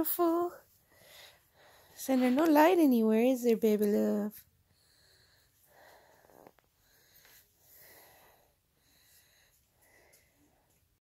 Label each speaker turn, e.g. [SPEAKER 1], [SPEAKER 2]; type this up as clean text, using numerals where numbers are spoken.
[SPEAKER 1] beautiful. So there's no light anywhere, is there, baby love?